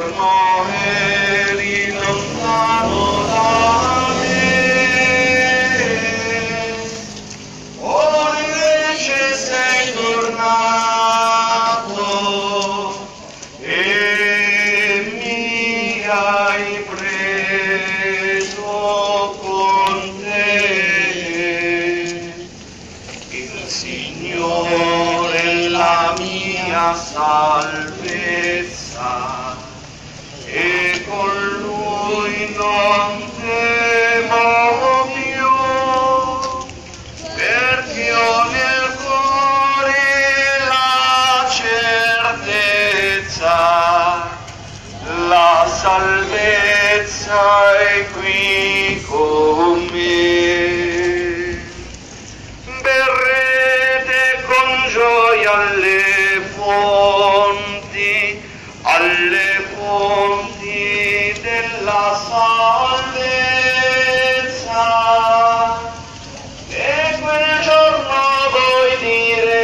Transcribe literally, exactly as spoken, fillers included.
giorno eri lontano da me, ora invece sei tornato e mi hai preso con te. Il Signore è la mia salvezza e con Lui non temo più, perché ho nel cuore la certezza, la salvezza è qui con me. Berrete con gioia alle fonti, alle fonti della salvezza.